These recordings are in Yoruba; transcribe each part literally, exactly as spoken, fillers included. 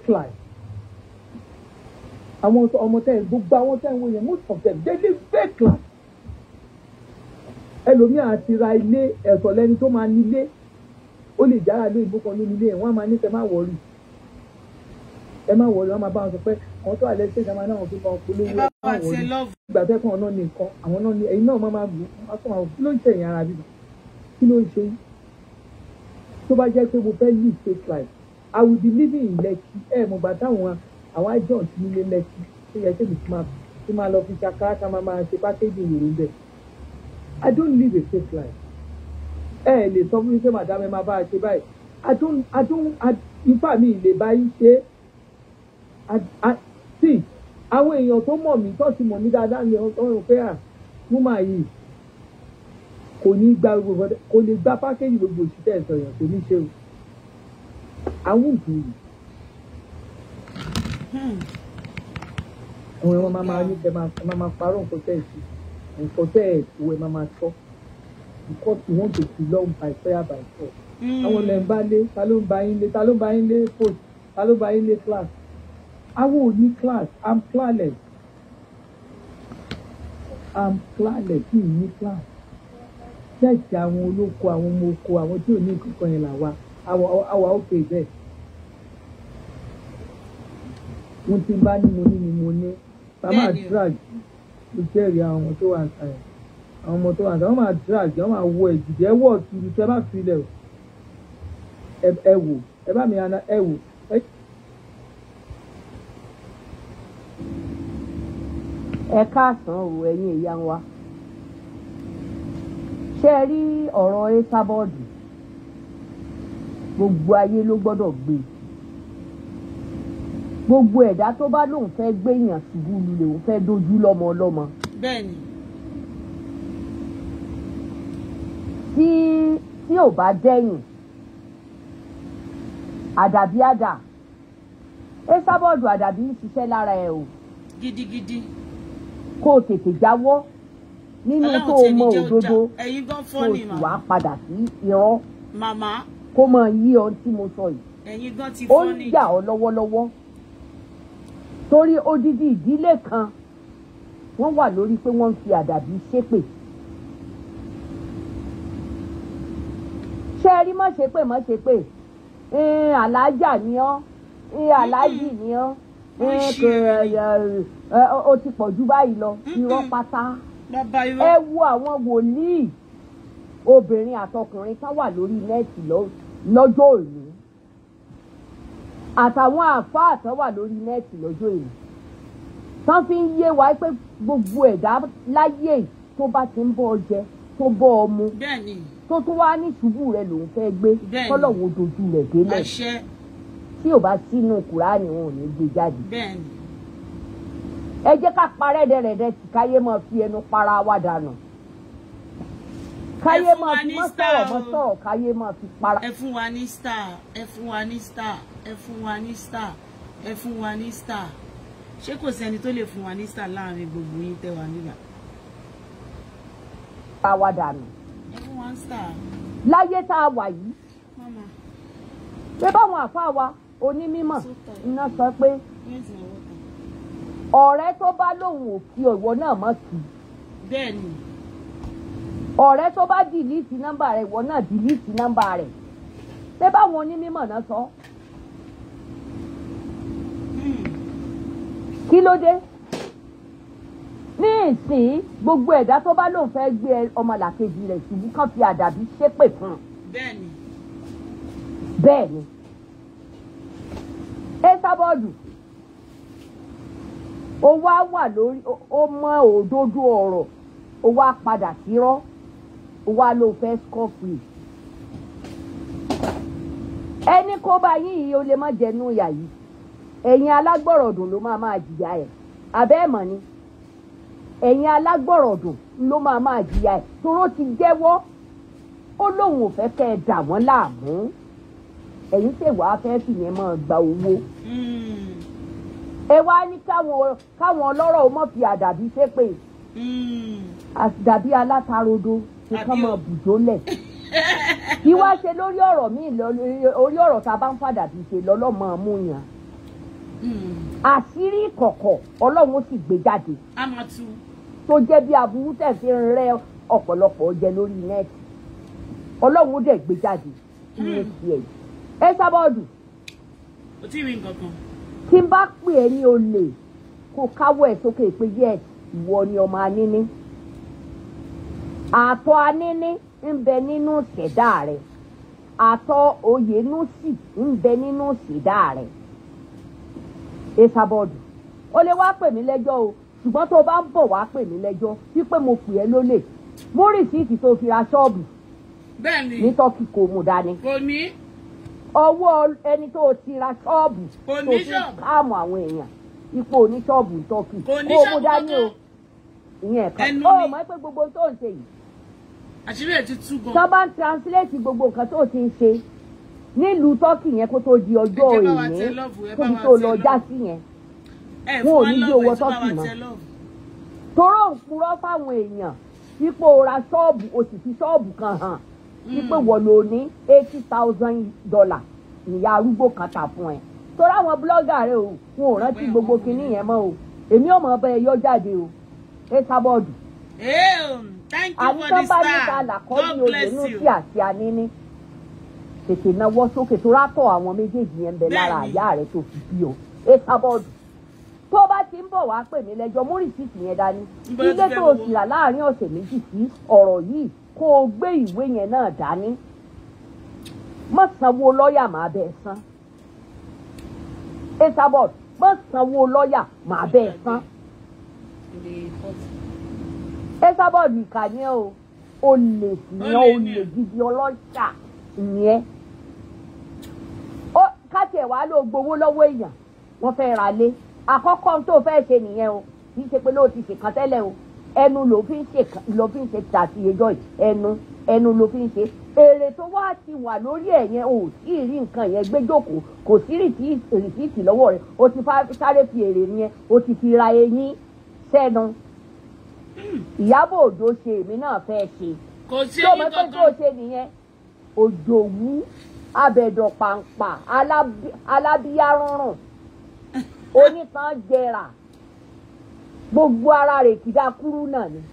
fake life. Àwọn ọmọ tẹ́ gbogbo àwọn tẹ́ wọ́n yẹn most of them they live fake life. Ẹlòmíì àti ra ilé ẹ̀sọ̀ lẹ́ni tó máa nílé ó lè jára lóyún ìbò kan lónìí ilé ẹ̀ wọ́n á máa ní kẹ́ má wọ̀rí ẹ má wọ̀rí wọ́n máa bá wọn sọ pé àwọn tó àlẹ́ ṣèṣe máa náà fi máa polówó ẹ̀ má wọ̀rí ìgbà tẹ́ fún ọ̀nà nìkan àwọn náà ní ẹ̀yin náà máa máa gbó wọ́n tó máa wọ kí ló ń ṣẹ̀yìn ara bíbá kí ló ń ṣe yín tó bá jẹ́ pé mo fẹ́ live fake life I will be living in Lekki ẹ̀ mo gbà táwọn àwọn agent nílé Lekki tó yẹ kí mi ti máa lọ fi ṣàkárá ká máa máa ṣe pákéjì ìròyìn bẹ́ẹ̀ I don't live a fake life. Eh, lè sọ fún mi pé madam ẹ máa bá a ṣe báyìí. I don't I don't I ifá mi lè bá yín ṣe. I I see àwọn èèyàn tó mọ̀ mí tó ti mọ̀ mí dáadáa ni ọ̀rọ̀ pé à mú màá yìí kò ní gba gbogbo kò lè gba pákéjì gbogbo òṣìṣẹ́ ẹ̀sọ̀ yẹn kò ní ṣe o. Àwọn òkú yìí. Àwọn ẹ̀wọ̀n máa máa ní kẹ́ máa máa parọ́ nǹkan tẹ̀ sí. Nǹkan tẹ́ ẹ̀ tó ẹ máa máa tọ́ because you want to belong by prayer by force. Àwọn ọ̀lẹ́ ń bá lé ta ló ń bá yín lé ta ló ń bá yín lé post ta ló ń bá yín lé class. Àwọn ò ní class I'm classless I'm classless kí n ní class. Ṣẹ́ẹ̀kì àwọn olóko àwọn ọmọ oko àwọn tí ò ní nǹkan yẹn là wá àwa òkè bẹ́ẹ̀. Wọ́n ti bá ní mo ní ni mo ní. Màmá drag ló jẹ́rìí àwọn ọmọ tó wà ń ta yẹn àwọn ọmọ tó wà ń ta wọ́n máa drag wọ́n máa wọ ẹ̀jìdì ẹ wọ̀ kiri tẹ́ bá fi lẹ̀ ẹ wò ẹ bá mi àná ẹ wò. Ẹ káàsán o ẹ̀yin ìyá wa ṣé ẹ rí ọ̀rọ̀ sabod gbogbo ayé ló gbọ́dọ̀ gbé gbogbo ẹ̀dá tó bá lóun fẹ́ gbé èèyàn ṣubú lulẹ̀ òun fẹ́ dojú lọ́mọ ọlọ́mọ. Bẹ́ẹ̀ni. tí tí ò bá dẹ́yìn àdàbí àdà ẹ sábọ̀dù àdàbí ń ṣiṣẹ́ lára ẹ o. Gidigidi. kó o tètè jáwọ́ nínú tó o mọ òdodo kó o sì wá padà sí irọ́. Màmá. kó mọ yí ọ tí mo sọ yìí. Ẹ̀yin gan ti ó ń jà ọ lọ́wọ́lọ́wọ́ torí odidi ìdílé kan wọ́n wà lórí pé wọ́n ń fi àdàbí ṣépè. ṣé ẹ rí má ṣépè má ṣépè alájà ni ọ́ alájì ni ọ́ ó ti pọ̀ jù báyìí lọ irọ́ pátá. ẹ wo àwọn wòlíì obìnrin àtọkùnrin kan wà lórí nẹ́ẹ̀tì lọ́jọ́ òní àtàwọn àfáà tó wà lórí nẹ́ẹ̀tì lọ́jọ́ èyí tán fi ń yé wa pé gbogbo ẹ̀dá láyé tó bá ti ń bọ́ ọ jẹ tó bọ́ ọ mu tó tún wá ní ṣubú rẹ lòun fẹ́ gbé kọ́lọ́wọ́ dojú rẹ̀ délẹ̀ tí ò bá sínú kùránì wọn ò ní gbé jáde. ẹ jẹ́ ká parẹ́ dẹ̀rẹ̀dẹ̀ tí káyé máa fi ẹnu para wa dànù káyé máa fi mọ́ sọ̀rọ̀ mọ́ sọ̀rọ̀ káyé máa fi para. ẹ fún wa ní star ẹ fún wa ní star ẹ fún wa ní star ẹ fún wa ní star ṣé kò sẹ́ni tó lè fún wa ní star láàrin gbogbo yín tẹ́ wà nígbà. pa wa dànù. ẹ fún wa ní star. láyé tá a wà yìí pé báwọn àfáà wa onímọ̀ iná sọ pé ọ̀rẹ́ tó bá lóun ò fi ìwọ náà mọ̀ sí. bẹ́ẹ̀ni. ọ̀rẹ́ tó bá dìlítì nọ́mbà rẹ̀ ìwọ náà dìlítì nọ́mbà rẹ̀ pé báwọn onímọ̀ náà sọ. kí ló dé ní ìsìn gbogbo ẹ̀dá tó bá lóun fẹ́ gbé ọmọlàkejì rẹ̀ ṣubú kàn fi àdàbí ṣépè fún un. bẹ́ẹ̀ni. bẹ́ẹ̀ni ẹ sábọ́ọ̀dù ó wá wà lórí ó mọ òdodo ọ̀rọ̀ ó wá padà sírọ́ ó wá ló fẹ́ skọ́fì ẹni kó bá yín yìí ó lè má jẹnu ìyà yìí ẹ̀yin alágbọ̀rọ̀dùn ló máa máa jìyà ẹ̀ abẹ́ ẹ̀ mọ̀ ni ẹ̀yin alágbọ̀rọ̀dùn ló máa máa jìyà ẹ̀ toró ti jẹ́wọ́ ó lóun ò fẹ́ kẹ́ ẹ dà wọ́n láàmú ẹ̀yin ṣèwà fẹ́ fìyẹn máa gba owó ẹ wá ní káwọn káwọn ọlọ́rọ̀ ó mọ̀ fi àdàbí ṣépè àdàbí alátarodo kí kán máa bùjólẹ̀ kí wá ṣe lórí ọ̀rọ̀ míì orí ọ̀rọ̀ tá a bá ń fàdàbí ṣe lọ́lọ́mọ amúyàn àṣírí ìkọ̀kọ̀ ọlọ́run sì gbé jáde tó jẹ́ bí aburú tẹ̀ fi ń rẹ́ ọ̀pọ̀lọpọ̀ jẹ lórí nẹ́ẹ̀tì ọlọ́run dẹ̀ gbé jáde ní tiẹ̀ ẹ sábọ́ọ̀dù tí n bá pè é ní olè kó káwọ́ ẹ̀ sókè pé yẹ ìwọ ni ọmọ aníní àtọ̀ aníní ń bẹ nínú ìṣẹ̀dá rẹ̀ àtọ̀ oyènúsì ń bẹ nínú ìṣẹ̀dá rẹ̀ ẹ sábọ́ọ̀dù o lè wá pè mí lẹ́jọ́ o ṣùgbọ́n tó o bá ń bọ̀ wá pè mí lẹ́jọ́ wípé mo pè é lólè mú rìsíìtì tó fi ra ṣọ́ọ̀bù ní tọ́kì kò mú dání ọwọ́ ẹni tó ti ra ṣọ́ọ̀bù tó fi káàmù àwọn èèyàn ipò oníṣọ́ọ̀bù tọ́kì kó mú dání o ìyẹn kan ó mọ̀ pé gbogbo tó ń ṣe yìí àṣírí ẹ̀ ti tú gan. tó bá ń translate gbogbo nǹkan tó ti ń ṣe nílùú tọ́kì yẹn kó tó di ọjọ́ ìní tóbi tó lọ já sí yẹn wọn ò ní bí owó tọ́kì mọ́ toró ń purọ́ fáwọn èèyàn ipò ra ṣọ́ọ̀bù o sì fi ṣọ́ọ̀bù kan hàn ipò wọ̀ ló ní eighty thousand dollar ìyá arúgbó kan tà fún ẹ torí àwọn blọ́gà rẹ o wọn ò rántí gbogbo kinní yẹn mọ́ o èmi ò mọ̀ ọbẹ̀ ẹ yọ jáde o ẹ sábọ́ọ̀dù àníkàn bá níta làkọ́bí olè ní sí àti aníní tètè náwó sókè tó rátọ̀ àwọn méjèèjì yẹn ń bẹ lára àyà rẹ tó fi bí o ẹ sábọ́ọ̀dù tó bá ti ń bọ̀ wá pè mí lẹ́jọ́ mú rìsíìtì yẹn dání ilé tó o sì rà láàrin ọ̀sẹ̀ méjì sí ọ̀rọ̀ yìí kó o gbé ìwé yẹn náà dání má sanwó lọ́ọ̀yà máa bẹ́ẹ̀ san ẹ sábọ́ọ̀dù má sanwó lọ́ọ̀yà máa bẹ́ẹ̀ san ẹ sábọ́ọ̀dù ìkànnì ẹ o o lè yan o lè gidi ọlọ́ṣà ìyẹn ó káàtì ẹ̀ wá ló gbowó lọ́wọ́ èèyàn wọ́n fẹ́ ra lé àkọ́kọ́ tó fẹ́ ṣe nìyẹn o kì í ṣe pé ló ti ṣèkan tẹ́lẹ̀ o ẹnu ló fi ń ṣe ló fi ń ṣe tàbí ẹjọ́ yìí ẹnu ẹnu ló fi ń ṣe èrè tó wá ti wà lórí ẹ̀ yẹn o tí ì rí nǹkan yẹn gbé jókòó kò sí rìsíìtì lọ́wọ́ rẹ̀ o ti sáré fi èrè yẹn o ti fi ra eyín sẹ́nu Ìyábọ̀ Òjó ṣe èmi náà fẹ́ ṣe tó mọ̀ pé tó ṣe nìyẹn òjòwú abẹ̀dọ̀ pàǹpà alábíyá rúnrún oníkan jẹrà gbogbo ara rẹ̀ kìdá kúrú náà ni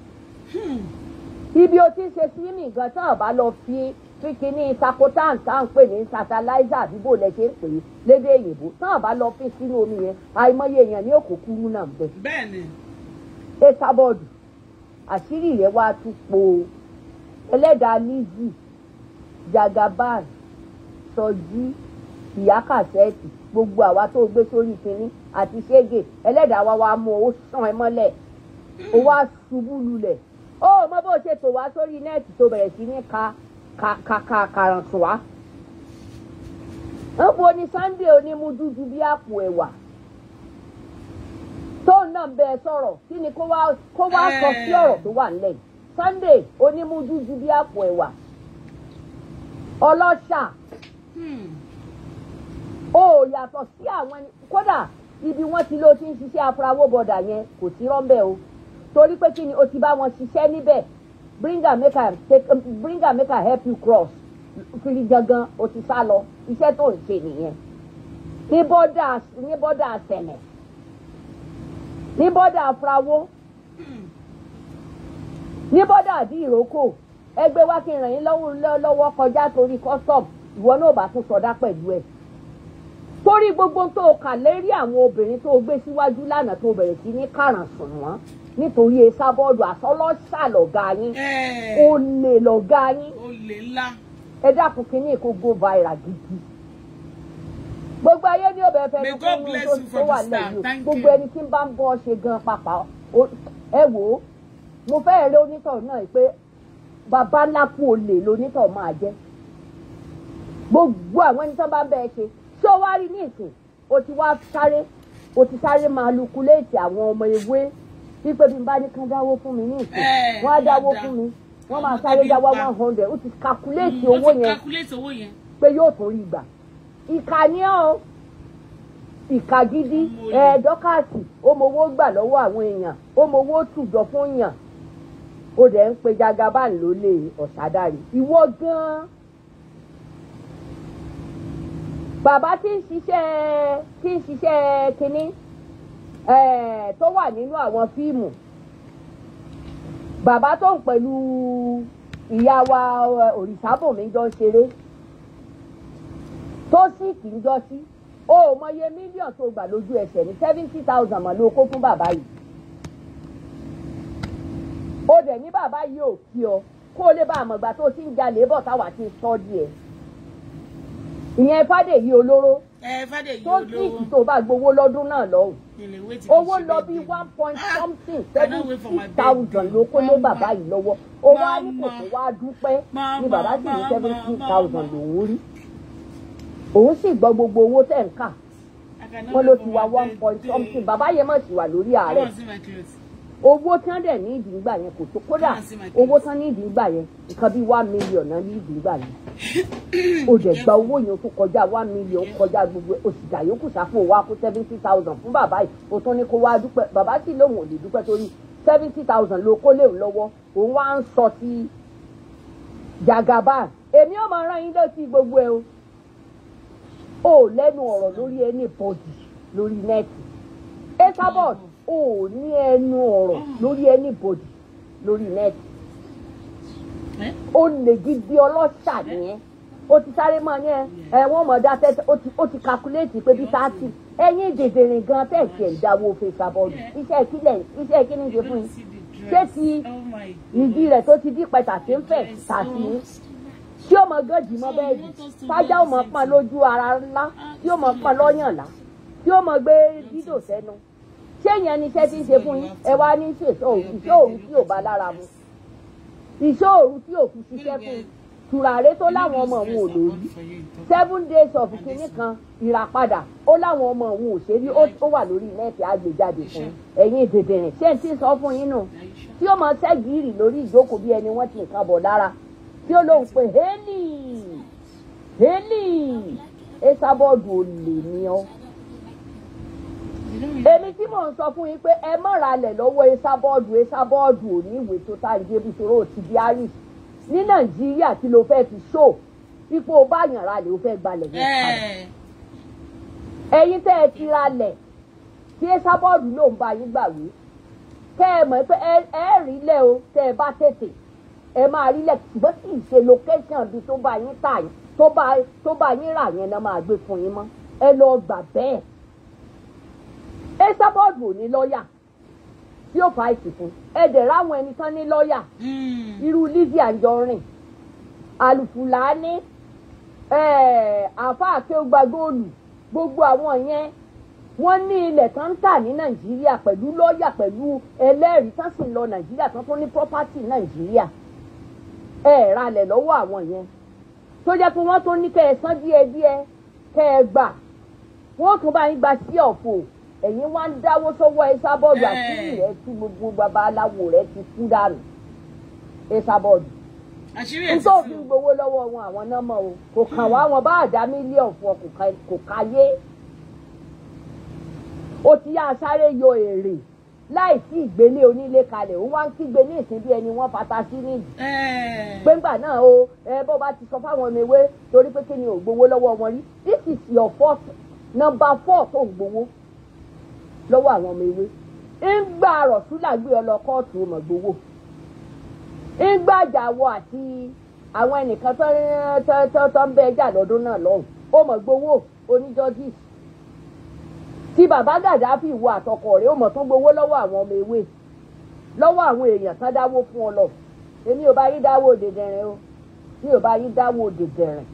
ibi o ti ń ṣe símì gan tán bá lọ fi kíkiní sakotan tá ń pè ní satellite àbíbò lẹ ṣe ń pè é lédè òyìnbó tán bá lọ fi sínú omi yẹn àìmọye èèyàn ní òkò kúrú náà bẹ. bẹ́ẹ̀ni. ẹ sábọ́ọ̀dù àṣírí rẹ̀ wá tún po ẹlẹ́dàá Lizzy Jagaban Sọjí ìyá kàṣẹ́ẹ̀tì gbogbo àwa tó gbé sórí kinní àti ṣége ẹlẹ́dàá wa wá mú owó sàn ẹ mọ́lẹ̀ ó wá ṣubú lulẹ̀ ó mọ bó ṣe tò wá sórí nẹ́ẹ̀tì tó bẹ̀rẹ̀ sí ní ka ka ka ka kàràǹtù wá. ń bo ni Sunday onímú dúdú bí àpò ẹ̀wà tóun náà bẹ sọ̀rọ̀ kí ni kó wá kó wá sọ sí ọ̀rọ̀ tó wà nílẹ̀ Sunday onímú dúdú bí àpò ẹ̀wà ọlọ́ṣà ó yàtọ̀ sí àwọn ẹni kódà ibi wọ́n ti ló ti ń ṣiṣẹ́ afrawó bọ̀dà yẹn kò sí rọ́ńbẹ́ o torí pé kí ni o ti bá wọn ṣiṣẹ́ níbẹ̀ bring am make am take bring am make am help you cross kiri gangan o ti sá lọ iṣẹ́ tó ń ṣe nìyẹn ní bọ́dà ní bọ́dà sẹ̀lẹ̀ ní bọ́dà afrawó ní bọ́dà àdí ìrókò ẹgbẹ́ wa kí n ràn yín lọ́wọ́ lọ́wọ́ kọjá torí custom ìwọ náà bá tún sọdá pẹ̀lú ẹ̀ torí gbogbo tó kà lérí àwọn obìnrin tó gbé síwájú lánàá tó bẹ̀rẹ̀ sí ní kàràǹsùn wọn nítorí Esabod àsọlọ́ṣà lọ̀gá yín olè lọ̀gá yín ẹ dákun kínní kó go viral gidi gbogbo ayé ní ọbẹ̀ fẹ́ ní fún un tó wà lẹ́yìn gbogbo ẹni tí ń bá ń bọ́ ṣe gan pàpà ẹ wò ó mo fẹ́ rí onítọ̀ náà pé bàbá ńlá kú olè lonítọ̀ máa jẹ́ gbogbo àwọn ẹni tó bá ń bẹ́ẹ̀ ṣe ṣé o wá rí ní ìsìn o ti wá sáré o ti sáré máa lukuléètì àwọn ọmọ ewé wípé bí n bá ní kán dáwó fún mi ní ìsìn wọ́n á dáwó fún mi wọ́n máa sáré dáwó one hundred o ti kàkúléètì owó yẹn pé yóò tún rí gbà ìkà ni ọ́ ìkà gidi ẹ̀ẹ́dọ́kàsì ó mowó gbà lọ́wọ́ àwọn èèyàn ó mowó tùjọ fún yàn ó dẹ̀ ń pe Jagaban lólè ọ̀sádàrí ìwọ gan-an bàbá tí ń ṣiṣẹ́ tí ń ṣiṣẹ́ kínní tó wà nínú àwọn fíìmù bàbá tó ń pẹ̀lú ìyá wa Òrìṣàbùnmí jọ ń ṣeré tó sì kì í jọ sí o mọye mílíọ̀nù tó gbà lójú ẹsẹ̀ ní seventy thousand mọ̀ ló kó fún bàbá yìí o dẹ̀ ní bàbá yìí ò kí ọ kó o lè bá àmọ̀gbà tó ti ń jalè bọ̀ táwa ti sọ díẹ̀ ìyẹn Fádèyí olóró tó sì kì tó bá gbowó lọ́dún náà lọ́hùn owó lọ bí one point something seventy thousand ló kó lé bàbá yìí lọ́wọ́ ó wá ní kò tó wá dúpẹ́ ní bàbá sì ní seventy thousand lòún rí òun sì gbọ́ gbogbo owó tẹ̀ ń kà wọ́n ló ti wá one point something bàbá yẹn mọ̀ sí wà lórí ààrẹ owó tí wọ́n dẹ̀ ní ìdí ńgbà yẹn kò tó kódà owó tí wọ́n ní ìdí ńgbà yẹn nǹkan bíi one million náà ní ìdí ńgbà yẹn ó dẹ̀ gba owó yẹn tó kọjá one million kọjá gbogbo òṣìṣà yòókù sáfò wá kó seventy thousand fún bàbá yìí ó tún ní kó wá dúpẹ́ bàbá sì lóun ò lè dúpẹ́ torí seventy thousand ló kó léwu lọ́wọ́ òun wá ń sọ ti jàgàbá èmi ò máa rán yín létí gbogbo ẹ o ò lẹ́nu ọ̀rọ̀ lórí ẹni bọ́dì lórí nẹ́ẹ̀tì ẹ sábọ̀d ò ní ẹnu ọ̀rọ̀ lórí ẹni bọ́dì lórí nẹ́ẹ̀tì ó lè gidi ọlọ́ṣà nìyẹn ó ti sáré mọ́ ní ẹ ẹ wọ́n mọ̀ dá tẹ́tẹ́ ó ti kakuléètì pé bí táàtì ẹ̀yìn dèdèrè gan tẹ̀sí ẹ̀ dáwọ́ fi sábọ̀dù iṣẹ́ ìkílẹ̀ iṣẹ́ ìkíni ṣe fún yín ṣé ti ìdí rẹ̀ tó ti dí pẹ̀tà tí ń fẹ̀ tàbí yín tí ó mọ gọ́jì mọ́ bẹ́ẹ̀ dì tájà ó mọ pọ́n lójú ara ńlá tí ó mọ pọ́n lọ́yàn ńlá tí ó mọ gbé dídò sẹ́nu ṣé ìyẹn ni iṣẹ́ tí ń ṣe fún yín ẹ wá ní ìṣòro tí ò bá lára mu ìṣòro tí ò fi ṣiṣẹ́ fún yín tùràrẹ́ tó láwọn ọmọ òun ò lórí seven days of kìíní kan ìràpadà ó láwọn ọmọ òun ò ṣe rí ó wà lórí nẹ́ẹ̀tì àgbéjáde fún ẹ̀yin dèdèrè ṣé n ti sọ fún yín nù tí ó mọ ṣẹ́gìrì lórí ìjókòó bí ẹni wọ́n ti nǹkan bọ̀ lára tí ó lóun pé hélì hélì ẹ sábọ́ọ̀dù olè ni ọ́ èmi tí mò ń sọ fún yín pé ẹ mọ̀ra lẹ̀ lọ́wọ́ ẹ sábọ́ọ̀dù ẹ sábọ́ọ̀dù ò ní ìwé tó tá ìdí ebi ṣòro ò ti di irish ní Nàìjíríà tí ló fẹ́ fi ṣó ipò báyàn ra lè ó fẹ́ gbalẹ̀ yẹn padà ẹ̀yin tẹ́ ẹ ti ra lẹ̀ tí ẹ sábọ́ọ̀dù ló ń bá yín gbàwé kẹ́ ẹ mọ̀ pé ẹ rí lẹ̀ o tẹ́ ẹ bá tètè ẹ máa rí lẹ̀ ṣùgbọ́n kì í ṣe location bí tó bá yín tà yín tó bá tó bá yín rà yẹn náà máa gbé fún yín mọ́ ẹ lọ gbà bẹ́ẹ̀ ẹ sábọ́ọ̀dù ò ní lọ́ọ̀yà tí ó fa ìsìnkú ẹ dẹ̀ ráwọn ẹni tán ní lọ́ọ̀yà irú Lizzy Anjorin Alufulani àfa àkéwùgbà góòlù gbogbo àwọn yẹn wọ́n ní ilẹ̀ tán ń tà ní Nàìjíríà pẹ̀lú lọ́ọ̀yà pẹ̀lú ẹlẹ́rìí tán sì lọ Nàìjíríà tán tún ní property Nàìjíríà ẹ ralẹ̀ lọ́wọ́ àwọn yẹn tó jẹ́ pé wọ́n tún ní kẹ́ ẹ san díẹ̀díẹ̀ kẹ́ ẹ gbà wọ́n tún bá yín gba sí ọ̀fọ̀ ẹ̀yin wá ń dáwó sọ́wọ́ ẹ sábọ́ọ̀dù àṣírí rẹ̀ tí gbogbo babaláwo rẹ̀ ti kú dànù ẹ sábọ́ọ̀dù nítorí òfin gbowó lọ́wọ́ wọn àwọn náà mọ̀ o kò kàn wá wọn bá àdá mílíọ̀nù fún ọ kò káyé ó ti yá sáré yọ èrè láì sí ìgbélé onílé kalẹ̀ ó wá ń kígbe ní ìsìn bí ẹni wọ́n fata sí nídìí gbẹ́ngbà náà o ẹ bó bá ti sọ fáwọn ọmọ ewé torí pé kí ni ò gbowó lọ́wọ́ wọn rí this is your fourth number four tó ń gbowó lọ́wọ́ àwọn ọmọ ewé ń gbà rọ̀ṣúlà gbé ọ lọ kóòtù ọmọ gbowó ń gbàjàwọ àti àwọn ẹnìkan tó ń bẹ ẹjà lọ́dún náà lọ́hùn ó mọ̀ gbowó oníjọ́jì tí bàbá Gàdáfì wo àtọkọ rẹ̀ ó mọ̀ tó gbowó lọ́wọ́ àwọn ọmọ ewé lọ́wọ́ àwọn èèyàn tán dáwó fún ọ lọ èmi ò bá yí dáwó dèdèrìn o mi ò bá yí dáwó dèdèrìn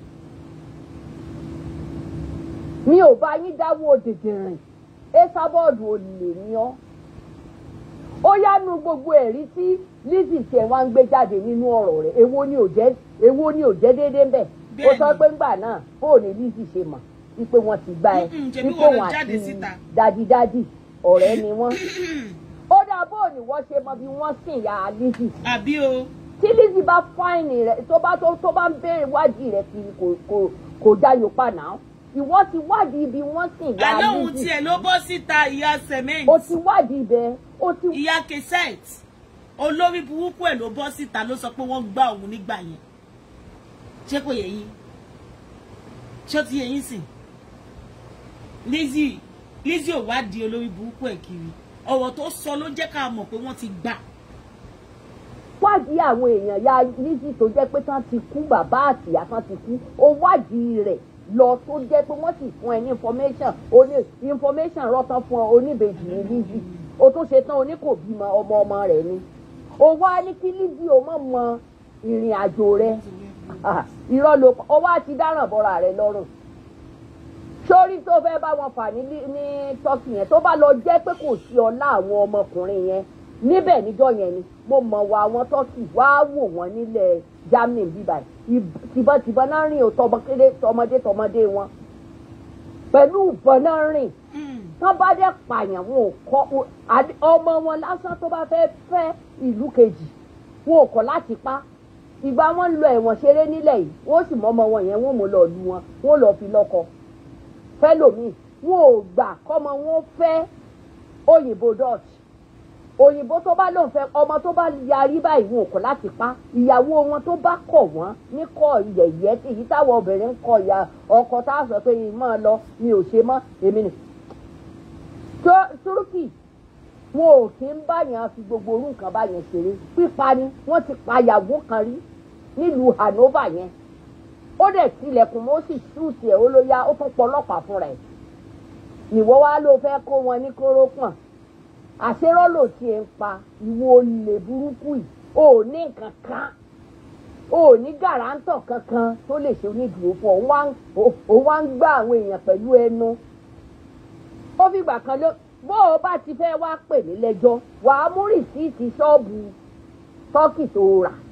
mi ò bá yí dáwó dèdèrìn ẹ sábọ́ọ̀dù olè ni ọ́ ó yánu gbogbo ẹ̀rí tí Lizzy tiẹ̀ wá ń gbé jáde nínú ọ̀rọ̀ rẹ̀ èwo ni ò jẹ́ èwo ni ò jẹ́ déédéé ń bẹ̀ ó sọ pé ńgbà náà fóònù Lizzy ṣe mọ̀ wípé wọ́n ti gbá ẹ wípé wọn àti dádídádì ọ̀rẹ́ ni wọ́n ó dá bóònù wọ́n ṣe mọ bí wọ́n sìn ya Lizzy àbí o tí Lizzy bá fáìnì rẹ̀ tó bá tó bá ń béèrè wádìí rẹ̀ kiri kò kò kò dáyò pa náà ìwọ ti wádìí ibi wọ́n sìn ya Lizzy àlóhùn tiẹ̀ ló bọ́ síta ìyá cement o ti wádìí ibẹ̀ o ti ìyá cassette olórí burúkú ẹ̀ ló bọ́ síta ló sọ pé wọ́n gbá òun nígbà yẹn ṣé kò yẹ yín ṣé ó ti yẹ yín sìn Lizzy Lizzy ò wá di olórí burúkú ẹ̀ kiri ọ̀rọ̀ tó sọ ló jẹ́ ká mọ̀ pé wọ́n ti gbà. Wádìí àwọn èèyàn ya Lizzy tó jẹ́ pé tán ti kú bàbá àtìyá tán ti kú ó wádìí rẹ̀ lọ tó jẹ́ pé wọ́n sì fún ẹ ní information oní information rọ́tán fún ọ oníbejì ní Lizzy o tún ṣe tán oní kò bímọ ọmọ ọmọ rẹ̀ ni o wá ní kí Lizzy o mọ̀ mọ ìrìn àjò rẹ̀ irọ́ ló o wá ti dáràn bọ́ra rẹ̀ lọ́rùn sórí tó fẹ́ bá wọn fà ní ní tọ́kì yẹn tó bá lọ jẹ́ pé kò sí ọlá àwọn ọmọkùnrin yẹn níbẹ̀ níjọ́ yẹn ni mo mọ̀ wá àwọn tọ́kì wá wò wọ́n nílẹ̀ Germany bíbá tìbọntìbọn náà rìn ò tọmọdé tọmọdé wọn pẹ̀lú ìbọn náà rìn tán bá dẹ̀ pààyàn wọn ò kọ́ ọmọ wọn lásán tó bá fẹ́ fẹ́ ìlú kejì wọn ò kọ́ láti pa ìgbà wọn ń lọ ẹ̀wọ̀n ṣeré nílẹ̀ yìí wọ́n sì mọ ọmọ wọn yẹn wọ́n mú lọ lu wọn wọ́n lọ fi lọ́kọ fẹ́lòmíì wọn ò gbà kọ́mọ wọn fẹ́ òyìnbó Dutch òyìnbó tó bá lóun fẹ́ ọmọ tó bá yarí báyìí wọn kọ̀ láti pa ìyàwó wọn tó bá kọ̀ wọ́n ní kọ́ yẹ̀yẹ́ èyí táwọn obìnrin ń kọ ìyá ọkọ tá a sọ pé yìí máa lọ mi ò ṣe mọ́ èmi nì. Túrúkì wọn ò kí ń báyàn fi gbogbo orú nǹkan báyẹn ṣeré pípa ni wọ́n ti pa ìyàwó kan rí nílùú Hanover yẹn ó dẹ̀ tilẹ̀kùn mọ́ ó sì ṣúùtì ẹ̀ ó ló yá ó tún pọ̀ ọlọ́pàá fúnra ẹ̀ ìwọ wá ló fẹ́ kó wọn ní kóró pọ̀n àṣerọ́lò tí ẹ ń pa ìwọ olè burúkú yìí ò ní nǹkan kan ò ní gàrántọ̀ kankan tó lè ṣe onídùúró fún ọ ó wá ń gbá àwọn èèyàn pẹ̀lú ẹnu ó fìgbà kan ló bó o bá ti fẹ́ wá pè mí lẹ́jọ́ wàá mú rìsíìtì ṣọ́ọ̀bù tọ́kì tó rà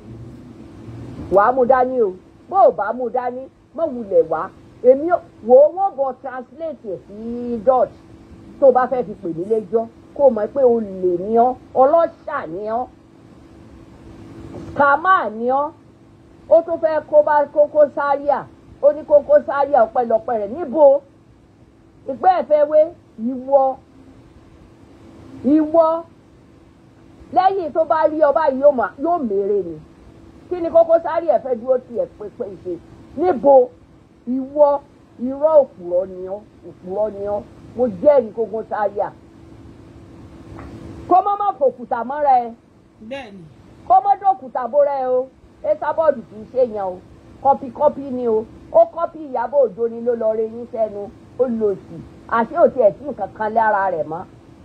wàá mú dání o bó o bá mú dání mọ̀ wulẹ̀ wá èmi wò ó wọ́n bọ̀ translate ẹ̀ sí Dutch tó o bá fẹ́ fi pè mí lẹ́jọ́ kó mọ̀ pé o lè ní ọ́ ọlọ́ṣà ní ọ́ kàmá ní ọ́ ó tún fẹ́ kó bá Kókó Zaria ó ní Kókó Zaria ọ̀pẹ̀lọpẹ̀ rẹ̀ níbo ìpẹ́ ẹ̀fẹ́wé ìwọ ìwọ lẹ́yìn tó bá rí ọba yìí yóò mèrè ni kí ni Kókó Zaria fẹ́ dúró tiẹ̀ pépé ṣe níbo ìwọ irọ́ òpùrọ́ ni ọ́ òpùrọ́ ni ọ́ mo jẹ́rìí Kókó Zaria kó mọ́ mọ́ fòkùtà mọ́ra ẹ kó mọ́ dòkùtà bóra ẹ o ẹ sábọ́ọ̀dù kì í ṣe yàn o kọ́pì kọ́pì ni o ó kọ́pì Ìyábọ̀ Òjó ni ló lọ rẹ yín sẹ́nu ó lò sí àṣé òtí ẹ̀ tí nǹkan kan lára rẹ̀ mọ́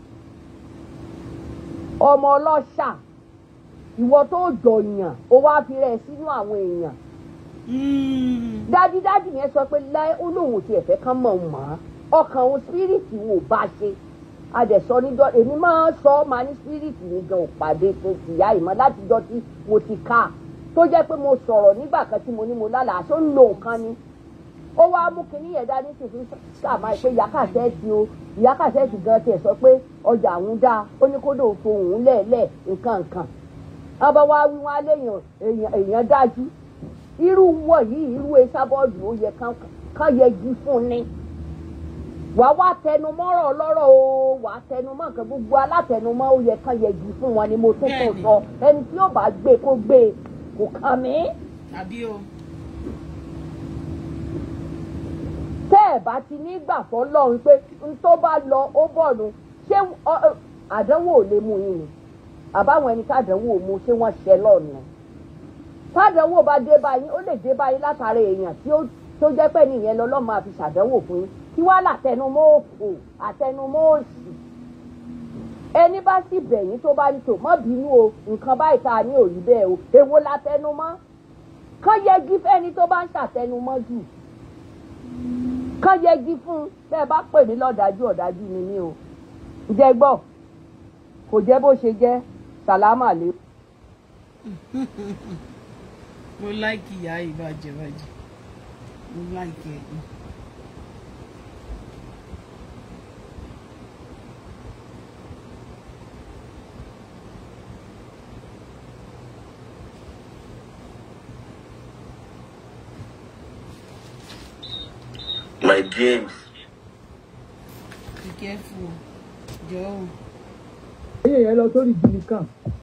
ọmọ ọlọ́ṣà ìwọ tó jọyàn ó wá fi rẹ̀ sínú àwọn èèyàn dájúdájú yẹn sọ pé láì ó lóun ti ẹ̀fẹ́ kan mọ̀ mọ́ ọkàn òun spiriti wò bá ṣe adẹ̀sọ níjọ́ èmi máa ń sọ máa ní spiriti mi gan òpàdé tó ti yá ìmọ̀ látijọ́ tí mo ti ká tó jẹ́ pé mo sọ̀rọ̀ nígbà kan tí mo ní mo lálàá tó ń lo nǹkan ni ó wá mú kinní yẹn dání sì fi sàmà pé ìyá kàṣẹ́ẹ̀tì o ìyá kàṣẹ́ẹ̀tì gan tiẹ̀ sọ pé ọjà àwọn dáa ó ní kódò fohùn lẹ́ẹ̀lẹ́ nǹkan nǹkan wọn bá wá wí wọn á léèyàn èèyàn dájú irú wọ̀ yìí irú Ẹsábọ́ọ̀dù ó yẹ kán yẹjú fún ni wàá wá tẹnumọ́rọ̀ ọlọ́rọ̀ o wàá tẹnumọ́ nǹkan gbogbo alátẹnumọ́ ó yẹ kán yẹjú fún wọn ni mo tún tó sọ ẹni tí yóò bá gbé kó gbé kò kàn mí. àbí o. tẹ́ ẹ̀ bá ti ní gbà fọ́lọ́run pé n tó bá lọ ó bọ̀ nu ṣé àdánwò ò lè mú yín ni àbáwọn ẹni tádánwò mú ṣé wọ́n ṣẹ lọ́nà tádánwò bá dé báyìí ó lè dé báyìí látara èèyàn tí ó tó jẹ́ pé nìyẹn lọ́lọ́ máa fi ṣàdánwò fún yín kí wá látẹnumọ́ òfò àtẹnumọ́ òsì ẹni bá sì bẹ̀yìn tó bá ní tò mọ́ bínú o nǹkan báyìí tá a ní òrí bẹ́ẹ̀ o èwo látẹnumọ́ kán yẹgi fẹ́ni tó bá ń ṣàtẹnumọ́ jù kán yẹgi fún bẹ́ẹ̀ bá pè mí lọ́dájú ọ̀dájú ni mí o ǹjẹ́ gbọ́ kò jẹ́ bó ṣe jẹ́ sàlámà lé. mo láìkì ìyá ìbàjẹ́ bàjẹ́ mo láìkì ẹ̀. My James. Be careful, Joe. ẹ̀yìn yẹn lọ sórí jìnnìkan